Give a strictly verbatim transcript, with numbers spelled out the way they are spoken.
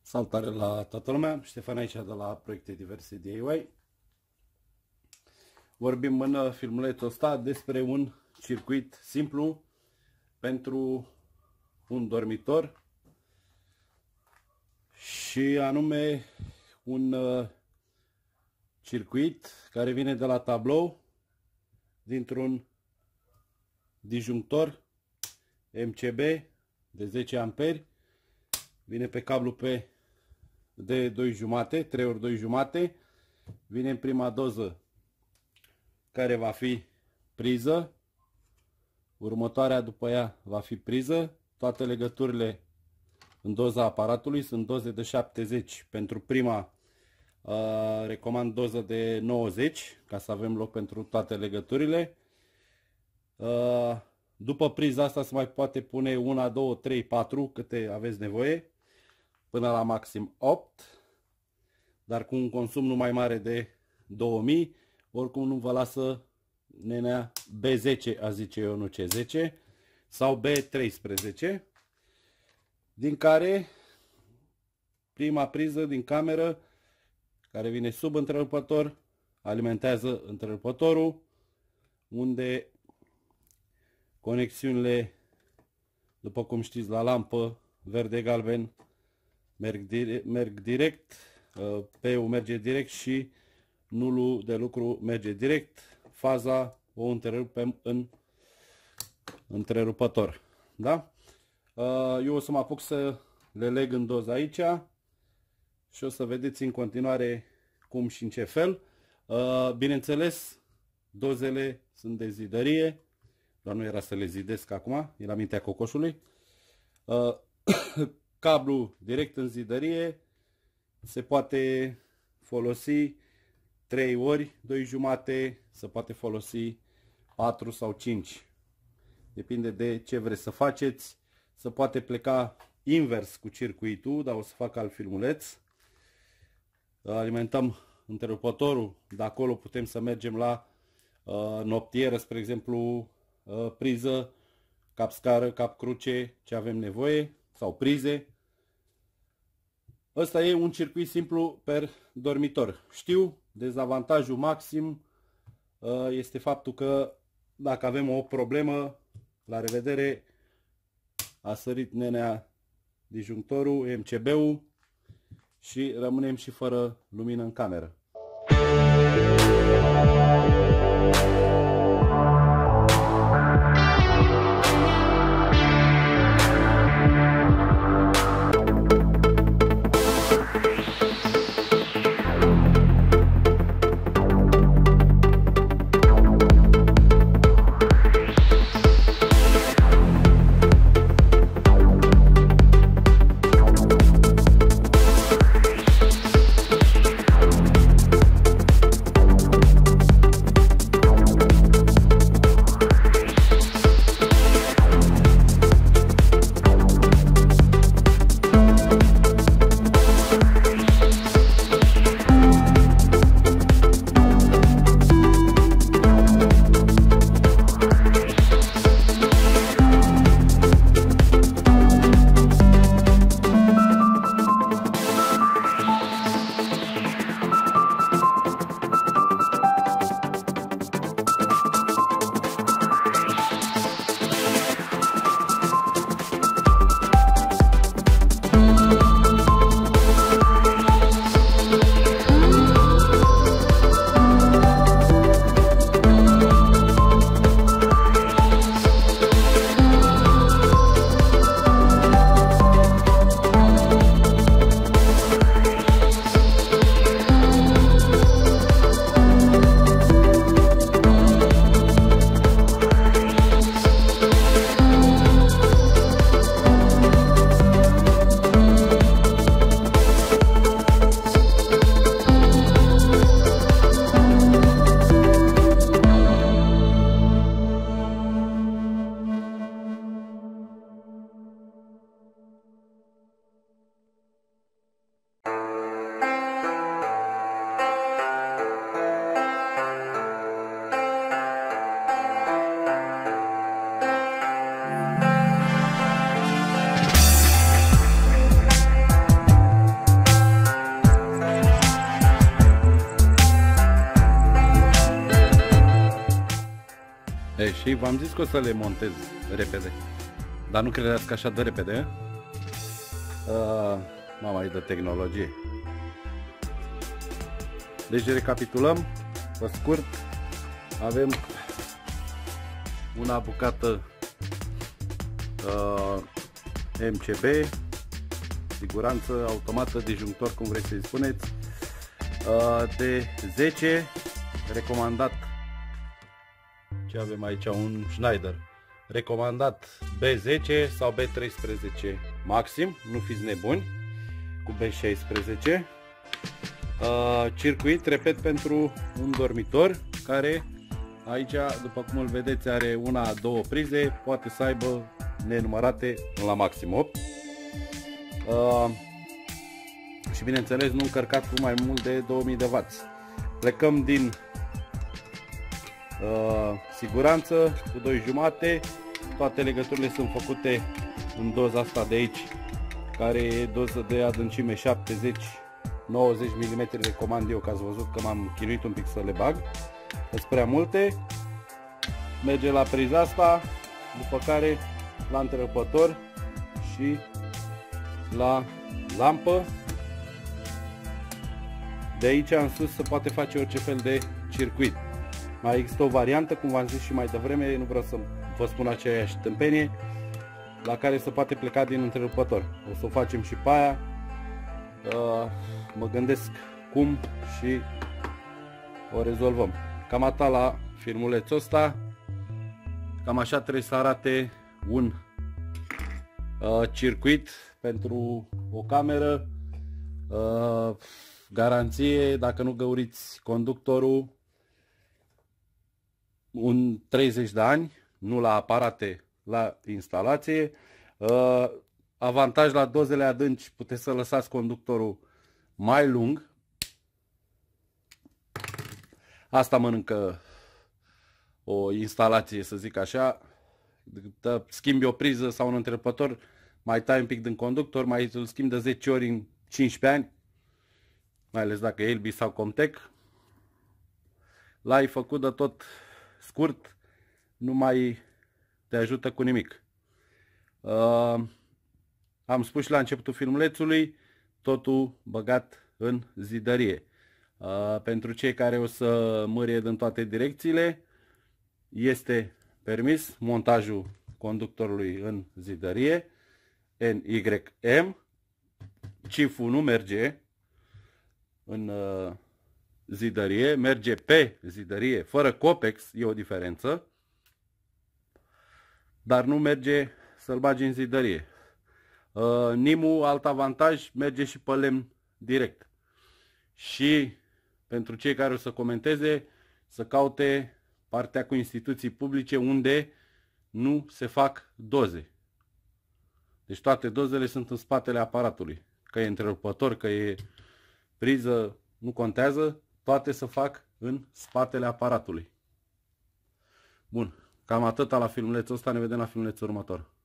Salutare la toată lumea, Ștefan aici de la Proiecte Diverse D I Y. Vorbim în filmulețul ăsta despre un circuit simplu pentru un dormitor și anume un circuit care vine de la tablou dintr-un disjunctor M C B de zece amperi. Vine pe cablu pe de doi jumate, trei ori doi jumate. Vine în prima doză, care va fi priză. Următoarea după ea va fi priză. Toate legăturile în doza aparatului sunt doze de șaptezeci. Pentru prima uh, recomand doză de nouăzeci, ca să avem loc pentru toate legăturile. Uh, după priza asta se mai poate pune una, două, trei, patru, câte aveți nevoie, până la maxim opt, dar cu un consum nu mai mare de două mii, oricum nu vă lasă nenea B zece, a zice eu, nu C zece, sau B treisprezece, din care prima priză din cameră, care vine sub întrerupător, alimentează întrerupătorul, unde conexiunile, după cum știți, la lampă verde-galben merg direct, merg direct, P-ul merge direct și nulul de lucru merge direct. Faza o întrerupem în întrerupător. Da? Eu o să mă apuc să le leg în doză aici și o să vedeți în continuare cum și în ce fel. Bineînțeles, dozele sunt de zidărie, dar nu era să le zidesc acum, e la mintea cocoșului. Cablu direct în zidărie, se poate folosi trei ori, doi jumate, se poate folosi patru sau cinci. Depinde de ce vreți să faceți. Se poate pleca invers cu circuitul, dar o să fac alt filmuleț. Alimentăm întrerupătorul, de acolo putem să mergem la uh, noptieră, spre exemplu, uh, priză, cap scară, cap cruce, ce avem nevoie, sau prize. Ăsta e un circuit simplu per dormitor. Știu, dezavantajul maxim este faptul că dacă avem o problemă, la revedere, a sărit nenea disjunctorul, M C B-ul și rămânem și fără lumină în cameră. Știi, v-am zis că o să le montez repede. Dar nu credeți că așa de repede, uh, mama, e de tehnologie. Deci recapitulăm, pe scurt, avem una bucată uh, M C B, siguranță automată, disjunctor, cum vreți să-i spuneți, uh, de zece, recomandat. Ce avem aici? Un Schneider. Recomandat B zece sau B treisprezece maxim, nu fiți nebuni cu B șaisprezece. Uh, circuit, repet, pentru un dormitor care aici, după cum îl vedeți, are una, două prize, poate să aibă nenumărate la maxim opt. Uh, și bineînțeles nu încărcat cu mai mult de două mii de watt. Plecăm din uh, siguranță cu doi jumate. Toate legăturile sunt făcute în doza asta de aici, care e doză de adâncime șaptezeci nouăzeci milimetri, recomand eu, că ați văzut că m-am chinuit un pic să le bag. Sunt prea multe. Merge la priza asta, după care la întrerupător și la lampă. De aici în sus se poate face orice fel de circuit. Mai există o variantă, cum v-am zis și mai devreme, nu vreau să vă spun aceeași tâmpenie, la care se poate pleca din întrerupător. O să o facem și pe aia. Uh, mă gândesc cum și o rezolvăm. Cam atât la filmulețul ăsta. Cam așa trebuie să arate un uh, circuit pentru o cameră. Uh, garanție, dacă nu găuriți conductorul, un treizeci de ani, nu la aparate, la instalație. Uh, avantaj la dozele adânci, puteți să lăsați conductorul mai lung. Asta mănâncă o instalație, să zic așa. Schimbi o priză sau un întrerupător, mai tai un pic din conductor, mai îl schimbi de zece ori în cincisprezece ani, mai ales dacă e Elbit sau Comtec. L-ai făcut de tot scurt, nu mai te ajută cu nimic. Uh, am spus și la începutul filmulețului, totul băgat în zidărie. Uh, pentru cei care o să mârie din toate direcțiile, este permis montajul conductorului în zidărie N Y M. Ciful nu merge în uh, zidărie, merge pe zidărie fără copex, e o diferență, dar nu merge să-l bagi în zidărie. Uh, Nimu, alt avantaj, merge și pe lemn direct. Și pentru cei care o să comenteze, să caute partea cu instituții publice unde nu se fac doze. Deci toate dozele sunt în spatele aparatului. Că e întrerupător, că e priză, nu contează, toate se fac în spatele aparatului. Bun, cam atâta la filmulețul ăsta, ne vedem la filmulețul următor.